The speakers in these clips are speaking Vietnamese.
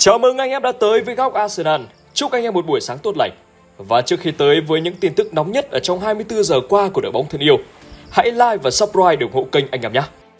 Chào mừng anh em đã tới với góc Arsenal. Chúc anh em một buổi sáng tốt lành. Và trước khi tới với những tin tức nóng nhất ở trong 24 giờ qua của đội bóng thân yêu, hãy like và subscribe để ủng hộ kênh anh em nhé.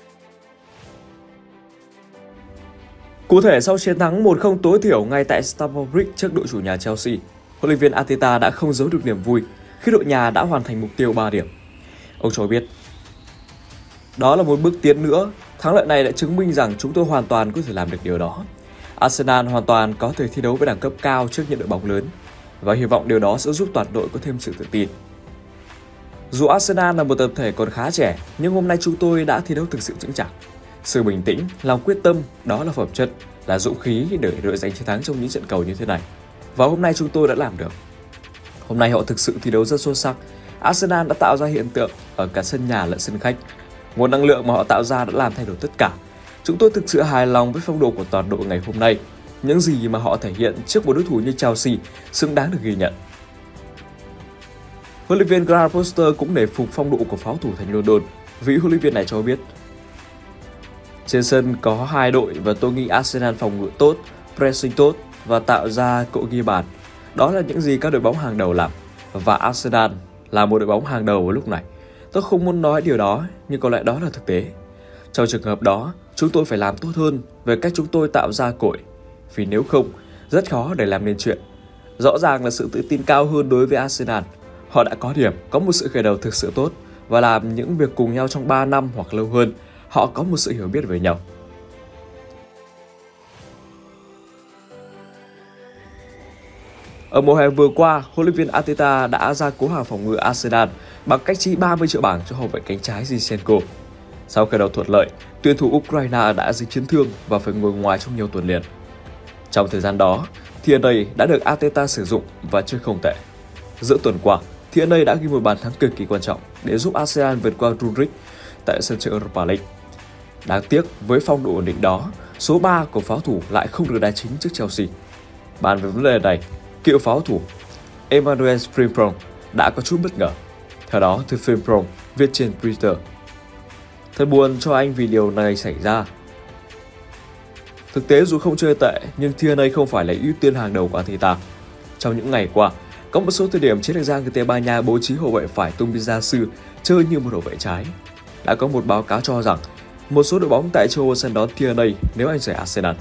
Cụ thể, sau chiến thắng 1-0 tối thiểu ngay tại Stamford Bridge trước đội chủ nhà Chelsea, huấn luyện viên Arteta đã không giấu được niềm vui khi đội nhà đã hoàn thành mục tiêu 3 điểm. Ông cho biết, đó là một bước tiến nữa, thắng lợi này đã chứng minh rằng chúng tôi hoàn toàn có thể làm được điều đó. Arsenal hoàn toàn có thể thi đấu với đẳng cấp cao trước những đội bóng lớn và hy vọng điều đó sẽ giúp toàn đội có thêm sự tự tin. Dù Arsenal là một tập thể còn khá trẻ, nhưng hôm nay chúng tôi đã thi đấu thực sự vững chắc. Sự bình tĩnh, lòng quyết tâm, đó là phẩm chất, là dũng khí để đội giành chiến thắng trong những trận cầu như thế này. Và hôm nay chúng tôi đã làm được. Hôm nay họ thực sự thi đấu rất xuất sắc. Arsenal đã tạo ra hiện tượng ở cả sân nhà lẫn sân khách. Nguồn năng lượng mà họ tạo ra đã làm thay đổi tất cả. Chúng tôi thực sự hài lòng với phong độ của toàn đội ngày hôm nay. Những gì mà họ thể hiện trước một đối thủ như Chelsea xứng đáng được ghi nhận. Huấn luyện viên Graham Potter cũng nể phục phong độ của pháo thủ thành London. Vị huấn luyện viên này cho biết, trên sân có hai đội và tôi nghĩ Arsenal phòng ngự tốt, pressing tốt và tạo ra cỗ ghi bàn. Đó là những gì các đội bóng hàng đầu làm. Và Arsenal là một đội bóng hàng đầu vào lúc này. Tôi không muốn nói điều đó, nhưng có lẽ đó là thực tế. Trong trường hợp đó, chúng tôi phải làm tốt hơn về cách chúng tôi tạo ra cội. Vì nếu không, rất khó để làm nên chuyện. Rõ ràng là sự tự tin cao hơn đối với Arsenal. Họ đã có điểm, có một sự khởi đầu thực sự tốt và làm những việc cùng nhau trong 3 năm hoặc lâu hơn. Họ có một sự hiểu biết về nhau. Ở mùa hè vừa qua, huấn luyện viên Arteta đã gia cố hàng phòng ngự Arsenal bằng cách chi 30 triệu bảng cho hậu vệ cánh trái Zinchenko. Sau khởi đầu thuận lợi, tuyển thủ Ukraine đã dính chấn thương và phải ngồi ngoài trong nhiều tuần liền. Trong thời gian đó, TNA đã được Arteta sử dụng và chơi không tệ. Giữa tuần qua, TNA đã ghi một bàn thắng cực kỳ quan trọng để giúp Arsenal vượt qua Zurich tại sân chơi Europa League. Đáng tiếc, với phong độ ổn định đó, số 3 của pháo thủ lại không được đá chính trước Chelsea. Bàn về vấn đề này, cựu pháo thủ Emmanuel Frimpong đã có chút bất ngờ. Theo đó, từ Frimpong viết trên Twitter, thật buồn cho anh vì điều này xảy ra. Thực tế dù không chơi tệ, nhưng TNA không phải là ưu tiên hàng đầu của Arteta. Trong những ngày qua, có một số thời điểm chiến lược gia người Tây Ban Nha bố trí hậu vệ phải Tomiyasu chơi như một hậu vệ trái. Đã có một báo cáo cho rằng một số đội bóng tại châu Âu săn đón TNA nếu anh rời Arsenal.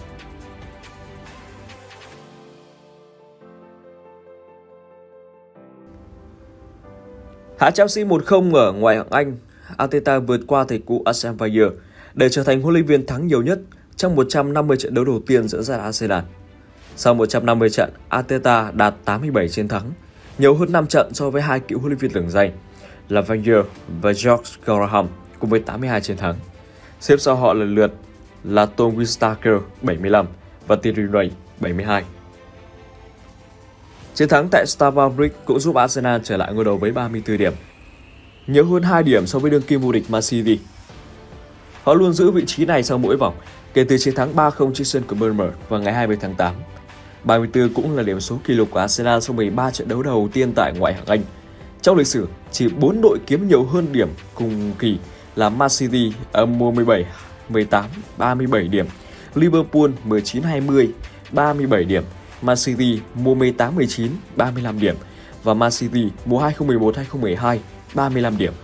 Hạ Chelsea 1-0 ở ngoại hạng Anh, Arteta vượt qua thầy cũ Arsene Wenger để trở thành huấn luyện viên thắng nhiều nhất trong 150 trận đấu đầu tiên dẫn dắt Arsenal. Sau 150 trận, Arteta đạt 87 chiến thắng, nhiều hơn 5 trận so với hai cựu huấn luyện viên lừng danh là Wenger và George Graham cùng với 82 chiến thắng. Xếp sau họ lần lượt là Tom Whitaker 75 và Thierry Henry 72. Chiến thắng tại Stamford Bridge cũng giúp Arsenal trở lại ngôi đầu với 34 điểm, nhiều hơn 2 điểm so với đương kim vô địch Man City. Họ luôn giữ vị trí này sau mỗi vòng, kể từ chiến thắng 3-0 trên sân của Bournemouth vào ngày 20 tháng 8. 34 cũng là điểm số kỷ lục của Arsenal sau 13 trận đấu đầu tiên tại ngoại hạng Anh. Trong lịch sử, chỉ 4 đội kiếm nhiều hơn điểm cùng kỳ là Man City ở mùa 17-18 37 điểm, Liverpool 19-20 37 điểm, Man City mùa 18-19 35 điểm và Man City mùa 2011-2012 35 điểm.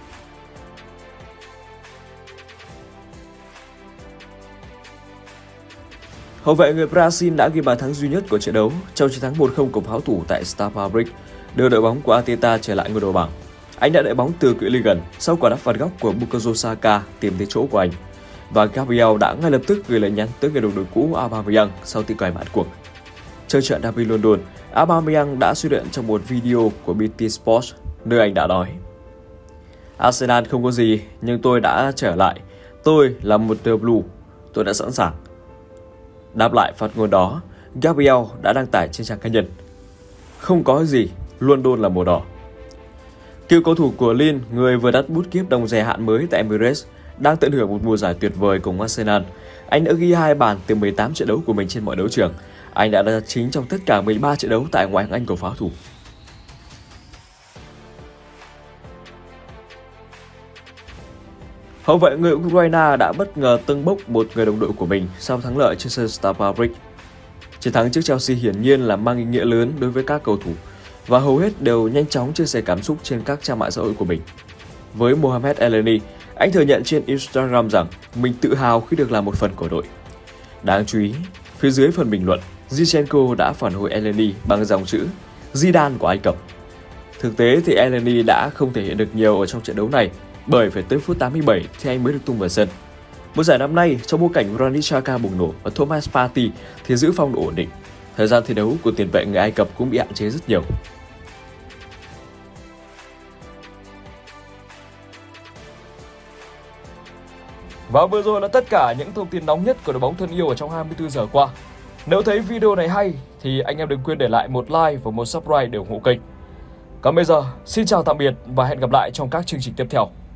Hậu vệ người Brazil đã ghi bàn thắng duy nhất của trận đấu trong chiến thắng 1-0 của pháo thủ tại Stamford Bridge, đưa đội bóng của Arteta trở lại ngôi đầu bảng. Anh đã đẩy bóng từ cự ly gần sau quả đá phạt góc của Bukayo Saka tìm thấy chỗ của anh, và Gabriel đã ngay lập tức gửi lời nhắn tới người đồng đội cũ Aubameyang sau tiếng còi mãn cuộc. Trước trận derby London, Aubameyang đã xuất hiện trong một video của BT Sport, nơi anh đã nói: Arsenal không có gì, nhưng tôi đã trở lại. Tôi là một The Blue, tôi đã sẵn sàng. Đáp lại phát ngôn đó, Gabriel đã đăng tải trên trang cá nhân: không có gì, London là màu đỏ. Cựu cầu thủ của Lille, người vừa đắt bút kiếp đồng dài hạn mới tại Emirates, đang tận hưởng một mùa giải tuyệt vời cùng Arsenal. Anh đã ghi 2 bàn từ 18 trận đấu của mình trên mọi đấu trường. Anh đã đá chính trong tất cả 13 trận đấu tại ngoại hạng Anh của pháo thủ. Hậu vệ người Ukraine đã bất ngờ tâng bốc một người đồng đội của mình sau thắng lợi trên sân Stamford Bridge. Chiến thắng trước Chelsea hiển nhiên là mang ý nghĩa lớn đối với các cầu thủ và hầu hết đều nhanh chóng chia sẻ cảm xúc trên các trang mạng xã hội của mình. Với Mohamed Elneny, anh thừa nhận trên Instagram rằng mình tự hào khi được là một phần của đội. Đáng chú ý, phía dưới phần bình luận, Zinchenko đã phản hồi Elneny bằng dòng chữ Zidane của Ai Cập. Thực tế thì Elneny đã không thể hiện được nhiều ở trong trận đấu này bởi phải tới phút 87 thì anh mới được tung vào sân. Mùa giải năm nay, trong bối cảnh Granit Xhaka bùng nổ và Thomas Partey thì giữ phong độ ổn định, thời gian thi đấu của tiền vệ người Ai Cập cũng bị hạn chế rất nhiều. Và vừa rồi là tất cả những thông tin nóng nhất của đội bóng thân yêu ở trong 24 giờ qua. Nếu thấy video này hay thì anh em đừng quên để lại một like và một subscribe để ủng hộ kênh. Còn bây giờ, xin chào tạm biệt và hẹn gặp lại trong các chương trình tiếp theo.